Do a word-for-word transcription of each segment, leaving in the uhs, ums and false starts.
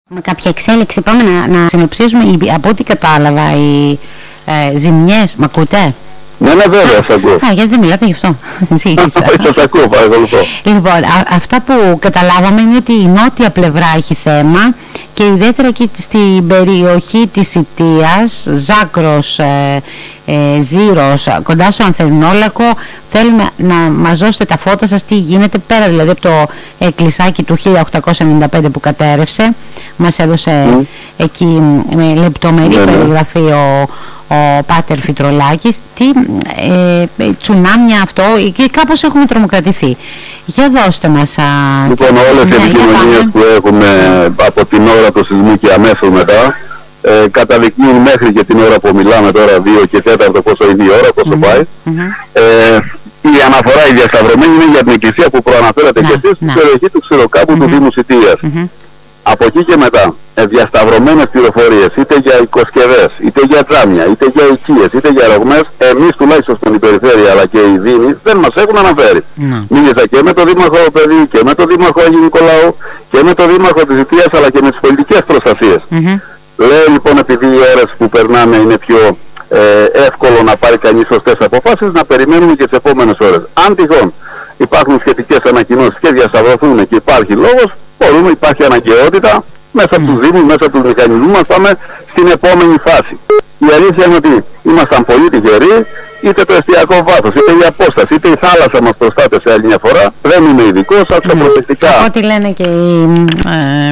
Με κάποια εξέλιξη πάμε να, να συνοψίσουμε, από ό,τι κατάλαβα, οι ε, ζημιές. Μ' ακούτε? Ναι, ναι, βέβαια, σας ακούω. Α, γιατί δεν μιλάτε γι' αυτό. Σας ακούω, παρακολουθώ. Λοιπόν, α, αυτά που καταλάβαμε είναι ότι η νότια πλευρά έχει θέμα και ιδιαίτερα εκεί στην περιοχή της Ιτίας, Ζάκρος, ε, ε, Ζήρος, κοντά στο Ανθερινόλακο. Θέλουμε να μας δώσετε τα φώτα σας, τι γίνεται πέρα δηλαδή από το εκκλησάκι του χίλια οκτακόσια ενενήντα πέντε που κατέρευσε. Μας έδωσε mm. εκεί με λεπτομερή mm. περιγραφή ο, ο Πάτερ Φυτρολάκης. Τι ε, τσουνάμια αυτό, και κάπως έχουμε τρομοκρατηθεί. Για δώστε μας. Α, λοιπόν, όλες οι επικοινωνίες που έχουμε από την ώρα του σεισμού και αμέσως μετά ε, καταδεικνύουν μέχρι και την ώρα που μιλάμε τώρα, δύο και τέταρτο, πόσο είναι η ώρα, πόσο mm-hmm. πάει. Mm-hmm. Ε, η αναφορά, η διασταυρωμένη, είναι για την εκκλησία που προαναφέρατε και εσείς, στην περιοχή του Ξηροκάπου mm-hmm. του Δήμου Σιτίας. Mm-hmm. Από εκεί και μετά, ε, διασταυρωμένες πληροφορίες, είτε για οικοσκευές, είτε για τζάμια, είτε για οικίες, είτε για ρογμές, εμείς τουλάχιστον στην περιφέρεια αλλά και οι Δήμοι δεν μας έχουν αναφέρει. Mm. Μίλησα και με τον Δήμαρχο Παιδί και με τον Δήμαρχο Αγίου Νικολάου και με τον Δήμαρχο της Ιτίας αλλά και με τις πολιτικές προστασίες. Mm-hmm. Λέω λοιπόν, επειδή οι ώρες που περνάμε είναι πιο ε, εύκολο να πάρει κανείς σωστές αποφάσεις, να περιμένουμε και τις επόμενες ώρες. Αν τυχόν υπάρχουν σχετικές ανακοινώσεις και διασταυρωθούν και υπάρχει λόγος, μπορούμε, υπάρχει αναγκαιότητα μέσα από τους Δήμους, μέσα από τους μηχανισμούς μας, πάμε στην επόμενη φάση. Η αλήθεια είναι ότι ήμασταν πολύ τυχεροί, είτε το εστιακό βάθος, είτε η απόσταση, είτε η θάλασσα μας προστάτευσε άλλη μια φορά. Δεν είμαι ειδικός, άκουσα προσεκτικά. Ό,τι λένε και οι, ε,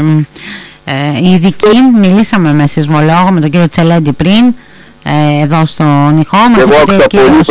ε, οι ειδικοί, μιλήσαμε με σεισμολόγο, με τον κύριο Τσελέντη πριν, ε, εδώ στον Ιχό, μας είπε ο κύριος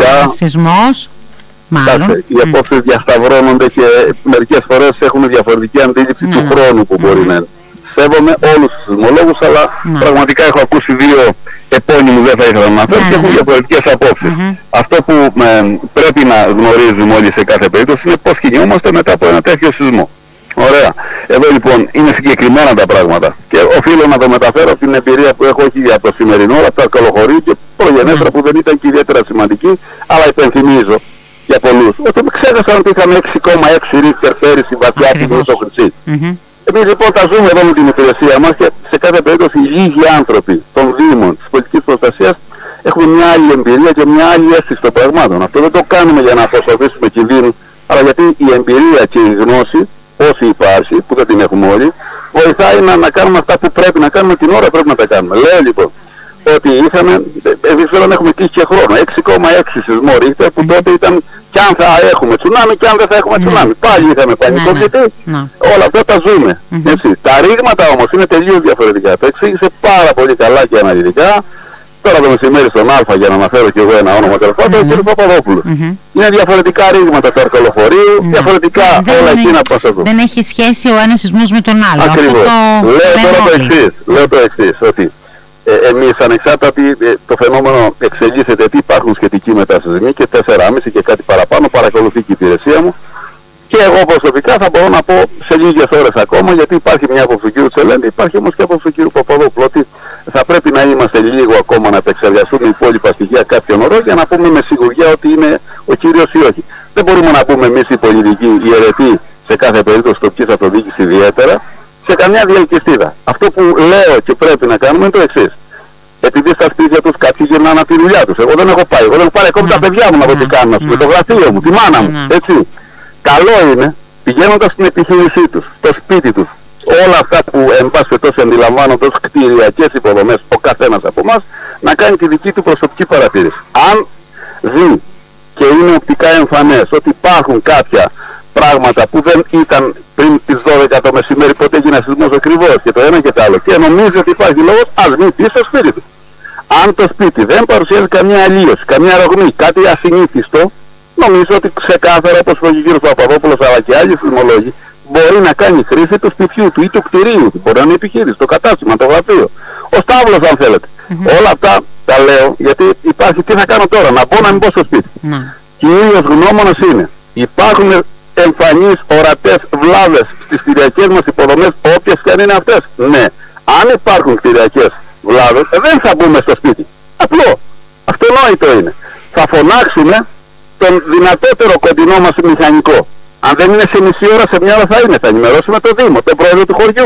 σεισμός. Κάτσε, οι απόψεις mm. διασταυρώνονται και μερικές φορές έχουν διαφορετική αντίληψη mm. του χρόνου που mm. μπορεί να είναι. Σέβομαι όλους τους σεισμολόγους, αλλά mm. πραγματικά έχω ακούσει δύο επώνυμους, δεν θα ήθελα να αναφέρω, mm. και έχουν διαφορετικές απόψεις. Mm. Αυτό που ε, πρέπει να γνωρίζουμε όλοι σε κάθε περίπτωση είναι πώς κινούμαστε μετά από ένα τέτοιο σεισμό. Ωραία. Εδώ λοιπόν είναι συγκεκριμένα τα πράγματα και οφείλω να το μεταφέρω από την εμπειρία που έχω όχι από το σημερινό, από το Αρκαλοχωρί και προγενέστερα mm. που δεν ήταν και ιδιαίτερα σημαντική, αλλά υπενθυμίζω για πολλούς, ότι ξέχασαν ότι είχαμε έξι κόμμα έξι ρίχτερ πέρυσι βαθιά στην Χρυσή. Mm-hmm. Εμείς λοιπόν τα ζούμε εδώ με την υπηρεσία μας και σε κάθε περίπτωση οι λίγοι άνθρωποι των Δήμων, της πολιτικής προστασίας, έχουμε μια άλλη εμπειρία και μια άλλη αίσθηση των πραγμάτων. Αυτό δεν το κάνουμε για να αποσοβήσουμε κινδύνους, αλλά γιατί η εμπειρία και η γνώση, όσοι υπάρχει, που δεν την έχουμε όλοι, βοηθάει να, να κάνουμε αυτά που πρέπει να κάνουμε την ώρα που πρέπει να τα κάνουμε. Λέω λοιπόν ότι είχαμε, εμείς δεν έχουμε κλείσει και χρόνο, έξι κόμμα έξι σεισμό ρίχτερ, που τότε ήταν κι αν θα έχουμε τσουνάμι κι αν δεν θα έχουμε τσουνάμι. Πάλι είχαμε πανικό, γιατί όλα αυτά τα ζούμε. Έτσι. Τα ρήγματα όμως είναι τελείως διαφορετικά. Το εξήγησε πάρα πολύ καλά και αναλυτικά τώρα το μεσημέρι στον Α, για να αναφέρω και εγώ ένα όνομα τέλος πάντων, ο κ. Παπαδόπουλος. Είναι διαφορετικά ρήγματα του Αρκαλοχωρίου, διαφορετικά όλα εκείνα που σας δω. Δεν έχει σχέση ο ένας σεισμός με τον άλλο. Ακριβώς. Λέω τώρα το εξής, λέω το εξής, ότι Ε, εμείς ανεξάρτητα ότι ε, το φαινόμενο εξελίσσεται, ότι υπάρχουν σχετικοί μετασυσμοί και τέσσερα κόμμα πέντε και κάτι παραπάνω, παρακολουθεί και η υπηρεσία μου και εγώ προσωπικά θα μπορώ να πω σε λίγες ώρες ακόμα, γιατί υπάρχει μια άποψη του κ. Τσελέντη, υπάρχει όμως και άποψη του κ. Παπαδόπουλου, ότι θα πρέπει να είμαστε λίγο ακόμα να επεξεργαστούμε οι υπόλοιπα στοιχεία κάποιων ώρων για να πούμε με σιγουριά ότι είναι ο κύριος ή όχι. Δεν μπορούμε να πούμε εμείς οι πολιτικοί, οι αιρετοί, σε κάθε περίπτωση τοπικής αυτοδιοίκησης ιδιαίτερα, σε καμιά διαλκυστίδα. Αυτό που λέω και πρέπει να κάνουμε είναι το εξής. Επειδή στα σπίτια τους κάποιοι γυρνάνε από τη δουλειά τους. Εγώ δεν έχω πάει. Εγώ δεν έχω πάρει ακόμη τα παιδιά μου να δω τι κάνουν. Με το γραφείο μου, τη μάνα μου. Έτσι. Καλό είναι πηγαίνοντας στην επιχείρησή τους, στο σπίτι τους, όλα αυτά που εν πάση περιπτώσει αντιλαμβάνονται ως κτηριακές υποδομές ο καθένας από εμάς, να κάνει τη δική του προσωπική παρατήρηση. Αν δει και είναι οπτικά εμφανές ότι υπάρχουν κάποια πράγματα που δεν ήταν πριν τις δώδεκα το μεσημέρι, πότε έγινε σεισμός ακριβώς και το ένα και το άλλο, και νομίζει ότι υπάρχει λόγος, ας μην πει στο σπίτι του. Αν το σπίτι δεν παρουσιάζει καμιά αλλίωση, καμιά ρογμή, κάτι ασυνήθιστο, νομίζω ότι ξεκάθαρα, όπως είπε ο κ. Παπαδόπουλος αλλά και άλλοι σεισμολόγοι, μπορεί να κάνει χρήση του σπιτιού του ή του κτηρίου του. Μπορεί να είναι επιχείρηση, το κατάστημα, το γραφείο, ο στάβλος αν θέλετε. Mm-hmm. Όλα αυτά τα λέω γιατί υπάρχει, τι θα κάνω τώρα, να πω να μην πω στο σπίτι. Mm-hmm. Κυρίως γνώμονας είναι, υπάρχουν εμφανείς ορατές βλάβες στις κτηριακές μας υποδομές, όποιες και αν είναι αυτές. Ναι, αν υπάρχουν κτηριακές βλάβες, δεν θα μπούμε στο σπίτι. Απλό. Αυτονόητο είναι. Θα φωνάξουμε τον δυνατότερο κοντινό μας μηχανικό. Αν δεν είναι σε μισή ώρα, σε μια ώρα θα είναι. Θα ενημερώσουμε το Δήμο, τον πρόεδρο του χωριού.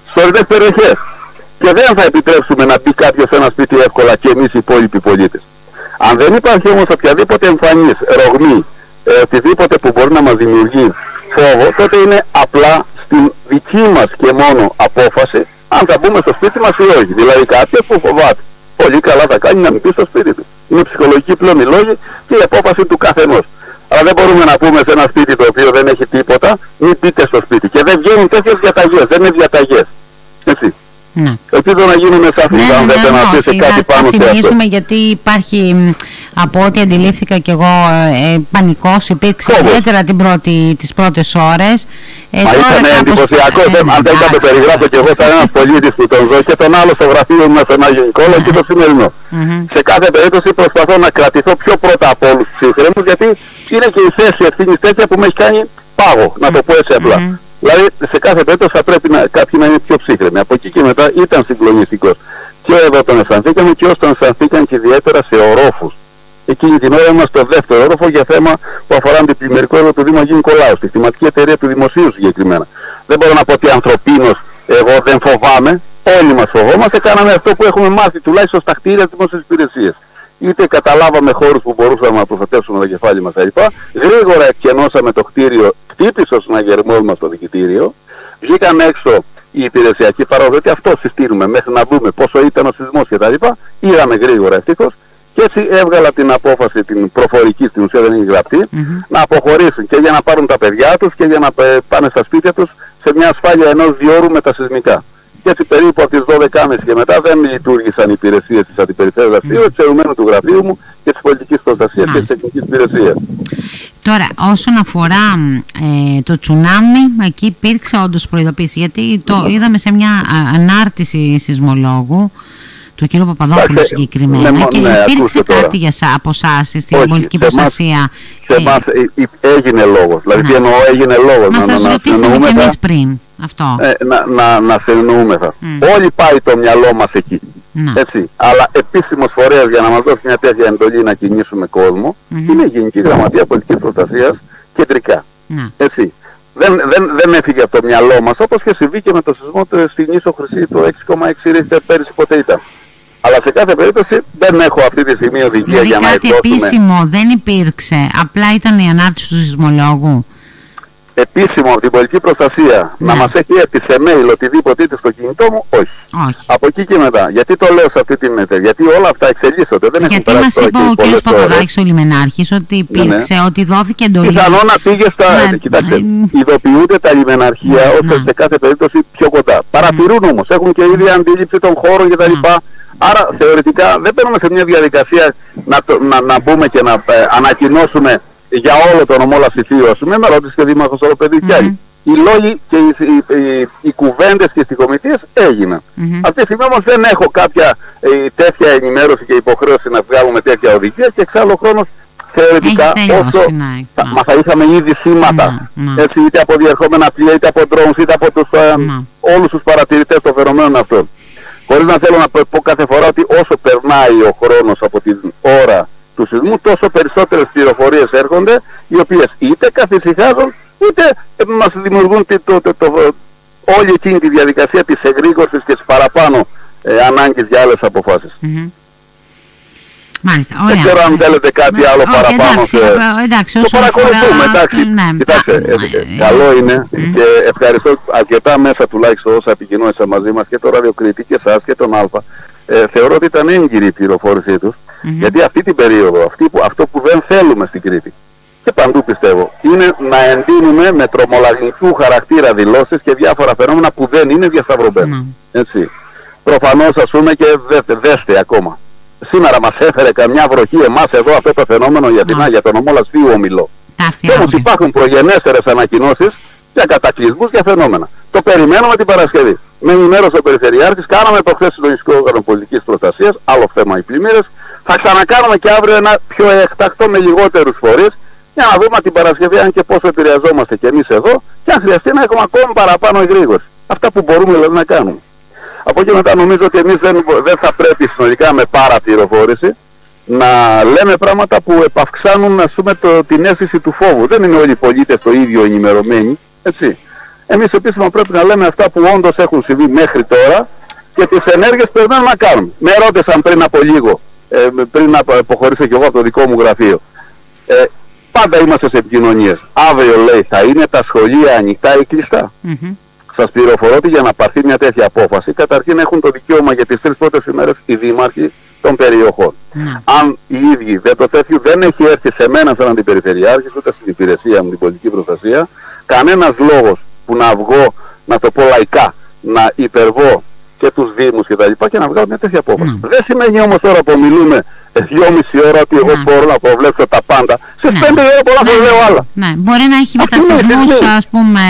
σε ορεινές περιοχές. Και δεν θα επιτρέψουμε να μπει κάποιος σε ένα σπίτι εύκολα και εμείς οι υπόλοιποι πολίτες. Αν δεν υπάρχει όμως οποιαδήποτε εμφανής, ρογμή, ε, οτιδήποτε που μπορεί να μας δημιουργεί φόβο, τότε είναι απλά στην δική μας και μόνο απόφαση αν θα μπούμε στο σπίτι μας ή όχι. Δηλαδή κάποιος που φοβάται, πολύ καλά θα κάνει να μην μπει στο σπίτι του. Είναι ψυχολογική πλέον η λόγη και η απόφαση του καθενός. Αλλά δεν μπορούμε να πούμε σε ένα σπίτι το οποίο δεν έχει τίποτα, μην μπείτε στο σπίτι. Και δεν βγαίνουν τέτοιες διαταγές, δεν είναι διαταγές. Έτσι. Ναι. Ελπίζω να γίνουμε σαφείς, ναι, αν ναι, δεν ναι, αφήσει κάτι πάνω σε αυτό. Θα θυμίσουμε, γιατί υπάρχει, από ό,τι αντιλήφθηκα και εγώ, ε, πανικός υπήρξε ιδιαίτερα την πρώτη, τις πρώτες ώρες. Ε, Μα ήταν εντυπωσιακό, ε, αν δεν ήταν το περιγράφω και εγώ σαν ένας πολίτης που τον ζω και τον άλλο στο γραφείο μου στον Άγιο Νικόλαο και το σημερινό. Mm-hmm. Σε κάθε περίπτωση προσπαθώ να κρατηθώ πιο πρώτα από όλους τους ψύχρεμους, γιατί είναι και η θέση ευθύνης τέτοια που με έχει κάνει πάγο, να το πω έτσι απλά. Mm-hmm. Δηλαδή σε κάθε περίπτωση θα πρέπει να, κάποιοι να είναι πιο ψύχρεμοι. Από εκεί και μετά ήταν συγκλονιστικός. Και εδώ τον αισθανθήκαμε και όσοι τον αισθανθήκαν και ιδιαίτερα σε ορόφους. Εκείνη την ώρα ήμασταν στο δεύτερο όροφο για θέμα που αφορά την πλημμυρικό έργο του Δήμου Αγίου Νικολάου, στη χρηματική εταιρεία του Δημοσίου συγκεκριμένα. Δεν μπορώ να πω ότι ανθρωπίνως εγώ δεν φοβάμαι, όλοι μας φοβόμαστε, κάναμε αυτό που έχουμε μάθει τουλάχιστον στα κτίρια της δημόσιας υπηρεσίας. Είτε καταλάβαμε χώρους που μπορούσαμε να προστατεύσουμε το κεφάλι μας κλπ. Γρήγορα εκκενώσαμε το κτίριο, χτύπησε ο συναγερμός μας το δικητήριο, βγήκαν έξω οι υπηρεσιακοί παράγοντες, ότι αυτό συστήνουμε μέχρι να δούμε πόσο ήταν ο σεισμός κτλ. Είδαμε γρήγορα ευτυχώς. Και έτσι έβγαλα την απόφαση, την προφορική, στην ουσία δεν είναι γραπτή, mm-hmm. να αποχωρήσουν και για να πάρουν τα παιδιά τους και για να πάνε στα σπίτια τους σε μια ασφάλεια ενός διόρου με τα σεισμικά. Και έτσι περίπου από τις δώδεκα και μισή και μετά δεν λειτουργήσαν οι υπηρεσίες της αντιπεριφέρειας δραστηρίου, mm-hmm. εξαιρουμένου του γραφείου μου και της πολιτικής προστασίας mm-hmm. και της τεχνικής υπηρεσίας. Τώρα, όσον αφορά ε, το τσουνάμι, εκεί υπήρξε όντως προειδοποίηση, γιατί το mm-hmm. είδαμε σε μια α, ανάρτηση σεισμολόγου του κ. Παπαδόπουλου συγκεκριμένα, ναι, και ναι, υπήρξε κάτι για σα, από εσάς στην πολιτική προστασία. Σε εμάς ε, έγινε λόγος, δηλαδή τι εννοώ έγινε λόγος. Να, να σας ρωτήσαμε και εμείς πριν αυτό. Ε, να, να, να συνεννοούμεθα. Mm. Όλοι πάει το μυαλό μας εκεί. Mm. Έτσι. Αλλά επίσημος φορέας για να μας δώσει μια τέτοια εντολή να κινήσουμε κόσμο mm-hmm. είναι η Γενική Γραμματεία Πολιτικής Προστασίας κεντρικά. Mm. Έτσι. Δεν, δεν, δεν έφυγε από το μυαλό μας, όπως και συμβεί και με το σεισμό στην Ίσο Χρυσή το έξι κόμμα έξι ρίχτερ πέρυσι πότε ήταν. Αλλά σε κάθε περίπτωση δεν έχω αυτή τη στιγμή οδηγία δηλαδή για να εκδώσουμε. Κάτι επίσημο δεν υπήρξε, απλά ήταν η ανάρτηση του σεισμολόγου. Επίσημο από την πολιτική προστασία ναι. να μας έχει έρθει σε mail οτιδήποτε είτε στο κινητό μου, όχι. όχι. Από εκεί και μετά. Γιατί το λέω σε αυτή την εταιρεία, γιατί όλα αυτά εξελίσσονται. Δεν γιατί μας είπε ο κ. Παπαδάκης ο Λιμενάρχης ότι υπήρξε, ναι, ναι. ότι δόθηκε εντολή. Πιθανόν να πήγε στα. Ναι. Κοιτάξτε, ναι. ειδοποιούνται τα λιμεναρχεία ναι. ώστε ναι. σε κάθε περίπτωση πιο κοντά. Παρατηρούν όμως, έχουν και ίδια αντίληψη των χώρων κτλ. Ναι. Άρα θεωρητικά δεν παίρνουμε σε μια διαδικασία να, το, να, να μπούμε και να ε, ανακοινώσουμε για όλο το νομό Λαυσιθίου, ας πούμε, με ρώτησε και Δήμαρχος Οροπεδίου και άλλοι. Οι λόγοι και οι, οι, οι, οι κουβέντες και οι στοιχομητίες έγιναν. Mm-hmm. Αυτή τη στιγμή όμως δεν έχω κάποια ε, τέτοια ενημέρωση και υποχρέωση να βγάλουμε τέτοια οδηγία και εξάλλου ο χρόνος θεωρητικά όσο θα, μα θα είχαμε ήδη σήματα, mm-hmm. έτσι, είτε από διερχόμενα πλοία, είτε από drones, είτε από τους, ε, mm-hmm. όλους τους παρατηρητές των φαινομένων αυτών. Χωρίς να θέλω να πω κάθε φορά ότι όσο περνάει ο χρόνος από την ώρα του σεισμού, τόσο περισσότερες πληροφορίες έρχονται, οι οποίες είτε καθησυχάζουν, είτε μας δημιουργούν το, το, το, το, όλη εκείνη τη διαδικασία της εγρήγορσης και της παραπάνω ε, ανάγκης για άλλες αποφάσεις. Mm-hmm. Μάλιστα, ωραία. Δεν ξέρω αν θέλετε κάτι άλλο okay, παραπάνω. Εντάξει, σε... εντάξει, το παρακολουθούμε, αφορά... εντάξει. Ναι, κοιτάξτε, ε, ε, καλό είναι mm. και ευχαριστώ αρκετά μέσα τουλάχιστον όσα επικοινώνησαν μαζί μας και το Ραδιοκρίτη και εσάς και τον Αλφα. Ε, θεωρώ ότι ήταν έγκυρη η πληροφόρησή τους, mm-hmm. γιατί αυτή την περίοδο, αυτή που, αυτό που δεν θέλουμε στην Κρήτη και παντού πιστεύω, είναι να εντείνουμε με τρομολαγνικού χαρακτήρα δηλώσεις και διάφορα φαινόμενα που δεν είναι διασταυρωμένα. Mm. Έτσι. Προφανώς ας πούμε και δέστε, δέστε ακόμα. Σήμερα μας έφερε καμιά βροχή εμάς εδώ αυτό το φαινόμενο για, την, mm. για τον νομό Λαυσιθίου ομιλώ. Και όμως υπάρχουν προγενέστερες ανακοινώσεις για κατακλυσμούς, για φαινόμενα. Το περιμένουμε την Παρασκευή. Με ενημέρωσε ο Περιφερειάρχης, κάναμε προχθές συλλογιστικό όργανο πολιτικής προστασίας, άλλο θέμα οι πλημμύρες. Θα ξανακάνουμε και αύριο ένα πιο εκτακτό με λιγότερους φορείς, για να δούμε την Παρασκευή αν και πόσο επηρεαζόμαστε κι εμείς εδώ, και αν χρειαστεί να έχουμε ακόμη παραπάνω εγρήγορση. Αυτά που μπορούμε δηλαδή να κάνουμε. Από εκεί μετά νομίζω ότι εμείς δεν, δεν θα πρέπει συνολικά με παραπληροφόρηση να λέμε πράγματα που επαυξάνουν, ας πούμε, το, την αίσθηση του φόβου. Δεν είναι όλοι οι πολίτες το ίδιο ενημερωμένοι, έτσι. Εμείς επίσημα πρέπει να λέμε αυτά που όντως έχουν συμβεί μέχρι τώρα και τις ενέργειες που περιμένουμε να κάνουμε. Με ρώτησαν πριν από λίγο, ε, πριν να αποχωρήσω και εγώ από το δικό μου γραφείο. Ε, πάντα είμαστε σε επικοινωνίες. Αύριο, λέει, θα είναι τα σχολεία ανοιχτά ή κλειστά. Mm-hmm. Σας πληροφορώ ότι για να πάρθει μια τέτοια απόφαση, καταρχήν έχουν το δικαίωμα για τις τρεις πρώτες ημέρες οι δήμαρχοι των περιοχών. Mm. Αν οι ίδιοι δεν το τέτοιο δεν έχει έρθει σε μένα σαν αντιπεριφερειάρχη, ούτε στην υπηρεσία μου την πολιτική προστασία, κανένας λόγος που να βγω, να το πω λαϊκά, να υπερβώ και τους Δήμους και τα λοιπά και να βγάλω μια τέτοια απόφαση. Mm. Δεν σημαίνει όμως τώρα που μιλούμε δυόμιση ώρα ότι εγώ mm. μπορώ να προβλέψω τα πάντα. Σε mm. πέντε ώρα πολλά mm. λέω άλλα. Ναι, μπορεί να έχει μετασυσμούς, ας πούμε.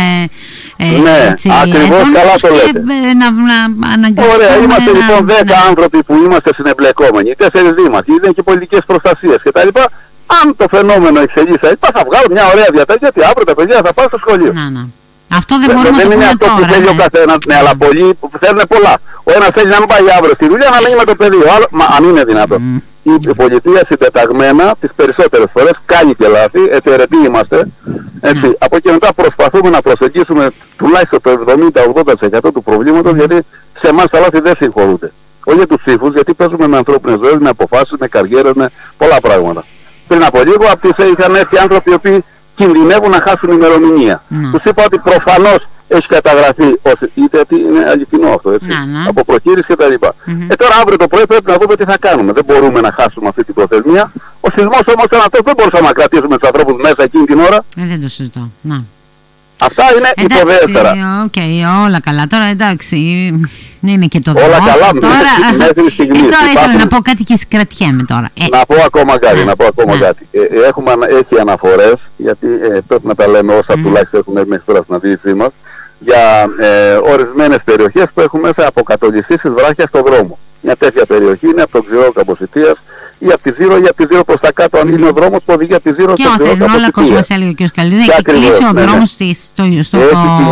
Ε, ναι, έτσι, ακριβώς, καλά το λέτε. Και, να, να, να Ωραία, είμαστε να, λοιπόν δέκα ναι. άνθρωποι που είμαστε συνεμπλεκόμενοι, τέσσερις δήμαρχοι, είναι και πολιτικές προστασίες κτλ. Αν το φαινόμενο εξελίσσεται, θα βγάλω μια ωραία διαταγή γιατί αύριο τα παιδιά θα πάνε στο σχολείο. Να, να. Αυτό δεν μπορούμε δεν να το είναι πούμε αυτό τώρα, που θέλει ναι. ο καθένας, ναι, αλλά πολλοί θέλουν πολλά. Ο ένας θέλει να μην πάει αύριο στη δουλειά, να μείνει με το παιδί. Ο άλλος, μα αν είναι δυνατόν. Mm. Η πολιτεία συντεταγμένα τις περισσότερες φορές κάνει και λάθη, έτσι αιρετοί είμαστε. Έτσι. Mm. Από εκεί μετά προσπαθούμε να προσεγγίσουμε τουλάχιστον το εβδομήντα με ογδόντα τοις εκατό του προβλήματος, γιατί σε εμάς τα λάθη δεν συγχωρούνται. Όχι για τους ψήφους, γιατί παίζουμε με ανθρώπινες ζωές, με αποφάσεις, με καριέρες, με πολλά πράγματα. Πριν από λίγο από τις είχαν έρθει άνθρωποι οι οποίοι κινδυνεύουν να χάσουν ημερομηνία. Mm. Τους είπα ότι προφανώς έχει καταγραφεί ως, είτε ότι είναι αληθινό αυτό, έτσι, mm. από προκήρυξη και τα λοιπά. Mm-hmm. Ε, τώρα αύριο το πρωί πρέπει να δούμε τι θα κάνουμε. Δεν μπορούμε να χάσουμε αυτή την προθεσμία. Ο σεισμός όμως ήταν αυτός, δεν μπορούσαμε να κρατήσουμε τους ανθρώπους μέσα εκείνη την ώρα. Ε, δεν το συζητώ. Να. Αυτά είναι υποδέστερα. Οκ, okay, όλα καλά. Τώρα εντάξει, είναι και το όλα δρόμο. καλά, τώρα, μέχρι στιγμή. Ε, τώρα ήθελα να πω κάτι και συγκρατιέμαι τώρα. Ε. Να πω ακόμα κάτι, να πω ακόμα ναι. κάτι. Ε, έχουμε, έχει αναφορές, γιατί ε, πρέπει να τα λέμε όσα mm. τουλάχιστον έχουμε μέχρι τώρα στην αντίληψή μας, για ε, ορισμένες περιοχές που έχουν μέσα αποκατολιστήσεις βράχια στον δρόμο. Μια τέτοια περιοχή είναι από το Ξηρό Καμποσιτίας ή από τη Ζήρο ή από τη Ζήρο προς τα κάτω, αν είναι ο δρόμος που οδηγεί από τη Ζήρο στο Ξηρό Καμποσιτίας. Και όλα μας έλεγε ο κ. Καλίδη, έχει κλείσει ο δρόμος στο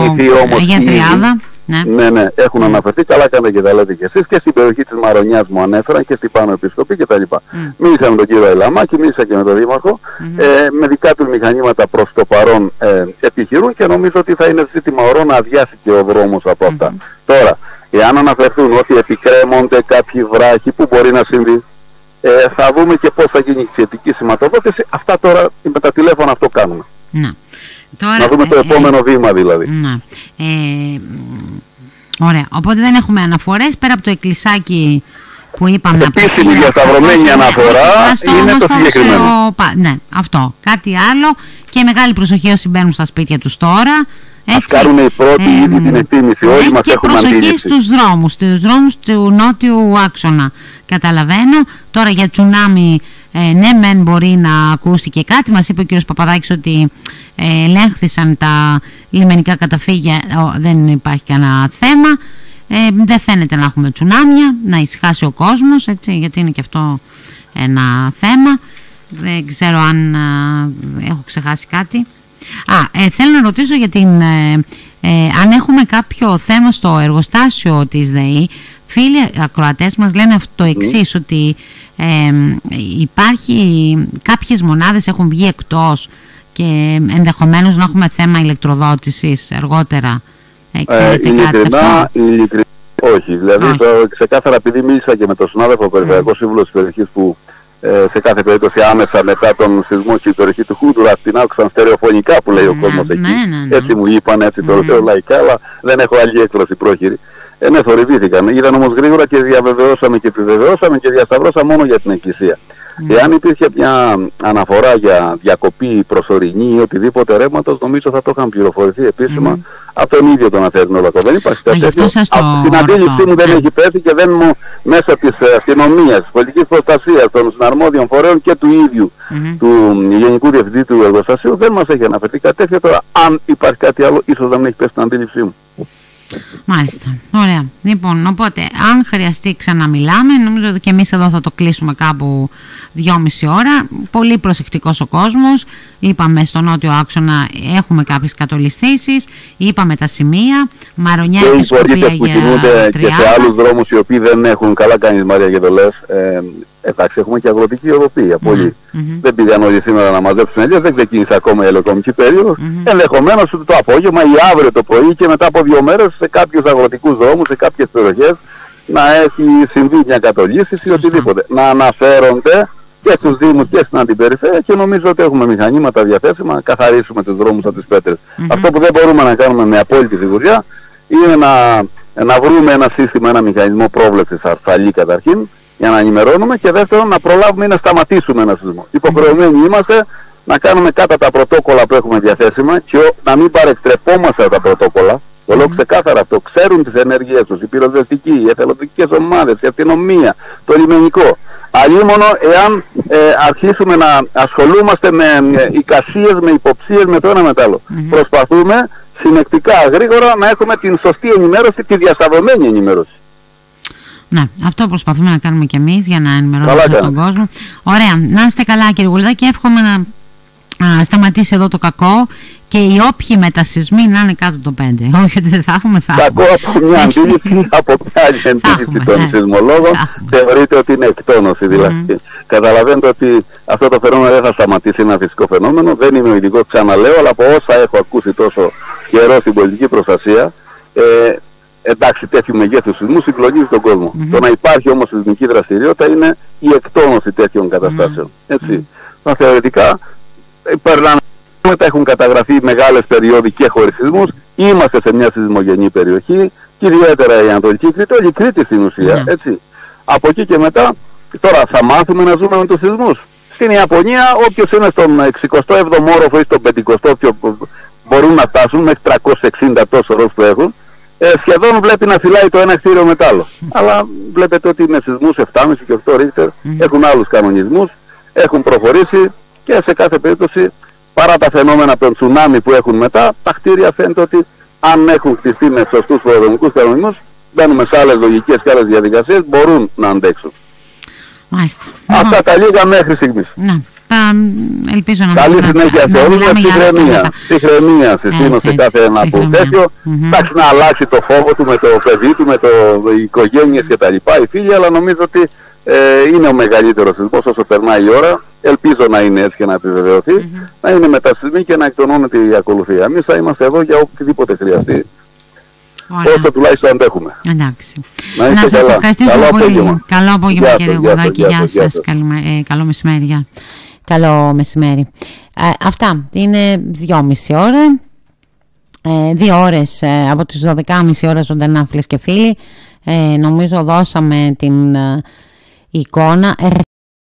Αγία Τριάδα. Ναι. ναι, ναι, έχουν mm. αναφερθεί, καλά κάνετε και τα λέτε και εσείς, και στην περιοχή της Μαρονιάς μου ανέφεραν και στην Πάνω Επισκοπή κτλ. Mm. Μίλησα με τον κύριο Ελαμάκη, μίλησα και με τον Δήμαρχο, mm-hmm. ε, με δικά του μηχανήματα προς το παρόν ε, επιχειρούν και νομίζω ότι θα είναι ζήτημα ωρών να αδειάσει και ο δρόμος από αυτά. Mm-hmm. Τώρα, εάν αναφερθούν ότι επικρέμονται κάποιοι βράχοι που μπορεί να συμβεί, ε, θα δούμε και πώς θα γίνει η σχετική σηματοδότηση. Αυτά τώρα με τα τηλέφωνα αυτό κάνουμε. Να. Τώρα, να δούμε το ε, επόμενο ε, βήμα δηλαδή. Να. Ε, ωραία. Οπότε δεν έχουμε αναφορές πέρα από το εκκλησάκι που είπαμε. Επίσημη διασταυρωμένη αναφορά είναι το συγκεκριμένο. Ναι, αυτό. Κάτι άλλο και μεγάλη προσοχή όσοι μπαίνουν στα σπίτια τους τώρα. Ας κάνουν οι πρώτοι ε, ήδη την εκτίμηση. Ε, όλοι μας έχουμε αντίληψη. Και προσοχή στους δρόμους, στους δρόμους του νότιου άξονα. Καταλαβαίνω. Τώρα για τσουνάμι, ε, ναι μεν μπορεί να ακούσει και κάτι. Μας είπε ο κ. Παπαδάκης ότι ε, ελέγχθησαν τα λιμενικά καταφύγια. Ο, δεν υπάρχει κανένα θέμα. Ε, δεν φαίνεται να έχουμε τσουνάμια, να ησυχάσει ο κόσμος, έτσι, γιατί είναι και αυτό ένα θέμα. Δεν ξέρω αν α, έχω ξεχάσει κάτι. Α, ε, θέλω να ρωτήσω για την, ε, ε, αν έχουμε κάποιο θέμα στο εργοστάσιο της ΔΕΗ. Φίλοι ακροατές μας λένε αυτό το εξής, mm. ότι ε, υπάρχει, κάποιες μονάδες έχουν βγει εκτός και ενδεχομένως να έχουμε θέμα ηλεκτροδότησης αργότερα. Ξέρετε ε, κάτι αυτό? Ειλικρινά, όχι. Δηλαδή, όχι. Το, ξεκάθαρα, επειδή μίλησα και με τον συνάδελφο Περιφερειακό mm. Σύμβουλο της περιοχής που ε, σε κάθε περίπτωση άμεσα μετά τον σεισμό και η περιοχή του Χούντουρα την άκουσαν στερεοφωνικά που λέει mm. ο κόσμος mm. εκεί. Ναι, ναι, ναι. Έτσι μου είπαν, έτσι το λέω mm. λαϊκά, αλλά δεν έχω άλλη έκφραση πρόχειρη. Ε, ναι, θορυβήθηκαν. Είδαν όμως γρήγορα και διαβεβαιώσαμε και επιβεβαιώσαμε και διασταυρώσαμε μόνο για την Εκκλησία. Mm. Εάν υπήρχε μια αναφορά για διακοπή προσωρινή ή οτιδήποτε ρεύματος, νομίζω θα το είχαν πληροφορηθεί επίσημα mm. από τον ίδιο τον Αθερινόλακο. Δεν υπάρχει κάτι τέτοιο. Από την αντίληψή μου δεν έχει πέσει και δεν μου μέσω της αστυνομίας, της πολιτικής προστασίας, των συναρμόδιων φορέων και του ίδιου mm. του Γενικού Διευθυντή του Εργοστασίου δεν μας έχει αναφερθεί κάτι τέτοιο. Τώρα, αν υπάρχει κάτι άλλο, ίσως δεν έχει πέσει την αντίληψή μου. Μάλιστα, ωραία. Λοιπόν, οπότε αν χρειαστεί ξαναμιλάμε, νομίζω ότι και εμείς εδώ θα το κλείσουμε κάπου δυόμιση ώρα. Πολύ προσεκτικός ο κόσμος. Είπαμε στο νότιο άξονα έχουμε κάποιες κατολιστήσεις, είπαμε τα σημεία, Μαρονιά και Σκοπία για που κινούνται και σε άλλους δρόμους οι οποίοι δεν έχουν, καλά κάνει η Μαρία και το λες, ε, Εντάξει, έχουμε και αγροτική οδοποιία. Πολλοί. Mm-hmm. Δεν πήγαν όλοι σήμερα να μαζέψουν ελιές, δεν ξεκίνησε ακόμα η ελαιοκομική περίοδος. Mm-hmm. Ενδεχομένως το απόγευμα ή αύριο το πρωί και μετά από δύο μέρες σε κάποιους αγροτικούς δρόμους, σε κάποιες περιοχές να έχει συμβεί μια κατολίσθηση ή οτιδήποτε. Να αναφέρονται και στους Δήμους και στην Αντιπεριφέρεια και νομίζω ότι έχουμε μηχανήματα διαθέσιμα να καθαρίσουμε τους δρόμους από τις πέτρες. Mm-hmm. Αυτό που δεν μπορούμε να κάνουμε με απόλυτη σιγουριά είναι να, να βρούμε ένα σύστημα, ένα μηχανισμό πρόβλεψης ασφαλή καταρχήν, για να ενημερώνουμε και δεύτερον να προλάβουμε ή να σταματήσουμε ένα σεισμό. Mm-hmm. Υποχρεωμένοι είμαστε να κάνουμε κατά τα πρωτόκολλα που έχουμε διαθέσιμα και να μην παρεκτρεπόμαστε από τα πρωτόκολλα. Το λέω ξεκάθαρα αυτό. Ξέρουν τις ενέργειές τους, οι πυροσβεστικοί, οι εθελοντικές ομάδες, η αστυνομία, το λιμενικό. Αλλήμωνο εάν ε, αρχίσουμε να ασχολούμαστε με ε, εικασίες, με υποψίες, με το ένα με το άλλο. Mm-hmm. Προσπαθούμε συνεκτικά, γρήγορα να έχουμε την σωστή ενημέρωση, τη διασταυρωμένη ενημέρωση. Ναι, αυτό προσπαθούμε να κάνουμε κι εμείς για να ενημερώσουμε τον κόσμο. Ωραία, να είστε καλά κύριε Γουλδά και εύχομαι να α, σταματήσει εδώ το κακό και οι όποιοι μετασυσμοί να είναι κάτω το πέντε. Όχι ότι δεν θα έχουμε, θα έχουμε. Κακό από μια αντίληψη, από μια άλλη αντίληψη των ναι. σεισμολόγων θεωρείται ότι είναι εκτόνωση δηλαδή. Mm. Καταλαβαίνετε ότι αυτό το φαινόμενο δεν θα σταματήσει, ένα φυσικό φαινόμενο. Δεν είμαι ο ειδικός, ξαναλέω, αλλά από όσα έχω ακούσει τόσο καιρό στην πολιτική προστασία, ε, εντάξει, τέτοιου μεγέθους σεισμού συγκλονίζει τον κόσμο. Mm-hmm. Το να υπάρχει όμως σεισμική δραστηριότητα είναι η εκτόνωση τέτοιων καταστάσεων. Mm-hmm. Έτσι. Mm-hmm. Θεωρητικά, περνάνε, έχουν καταγραφεί μεγάλες περιόδοι και χωρίς σεισμούς. Είμαστε σε μια σεισμογενή περιοχή, και ιδιαίτερα η Ανατολική Κρήτη, όλη η Κρήτη στην ουσία. Mm-hmm. Έτσι. Από εκεί και μετά, τώρα θα μάθουμε να ζούμε με τους σεισμούς. Στην Ιαπωνία, όποιος είναι στον εξηκοστό έβδομο όροφο ή στον πενηκοστό, μπορούν να φτάσουν μέχρι τριακόσιους εξήντα τόσο όρους που έχουν. Ε, σχεδόν βλέπει να φυλάει το ένα κτίριο με το άλλο. Mm. Αλλά βλέπετε ότι με σεισμούς επτά και οκτώ ρίχτερ mm. έχουν άλλους κανονισμούς, έχουν προχωρήσει και σε κάθε περίπτωση παρά τα φαινόμενα των τσουνάμι που έχουν μετά, τα κτίρια φαίνεται ότι αν έχουν χτιστεί με σωστούς προδομικούς κανονισμούς, μπαίνουμε σε άλλες λογικές και άλλες διαδικασίες, μπορούν να αντέξουν. Μάλιστα. Αυτά τα λίγα μέχρι στιγμής. Ναι. Ελπίζω να καλή συνέχεια σε όλους, με ψυχραιμία. Ψυχραιμία συστήνω σε κάθε ένα από τέτοιο. Εντάξει, να αλλάξει το φόβο του με το παιδί του, με το οικογένειες κτλ. Οι φίλοι, αλλά νομίζω ότι ε, είναι ο μεγαλύτερος σεισμός όσο περνάει η ώρα. Ελπίζω να είναι έτσι και να επιβεβαιωθεί, mm-hmm. να είναι μετασυσμοί και να εκτονώνεται η ακολουθία. Εμείς θα είμαστε εδώ για οτιδήποτε χρειαστεί. Ωραία. Όσο τουλάχιστον αντέχουμε. Εντάξει. Να, να σας καλά. ευχαριστήσω καλό πολύ. Απόγευμα. Καλό απόγευμα κύριε Γουδάκη. Γεια, Γεια σας. σας. Ε, καλό μεσημέρι. Γεια. Καλό μεσημέρι. Ε, αυτά. Είναι δυόμιση ώρα. Ε, δύο ώρες ε, από τις δώδεκα και μισή ώρα ζωντανά, φίλες και φίλοι. Ε, νομίζω δώσαμε την ε, εικόνα.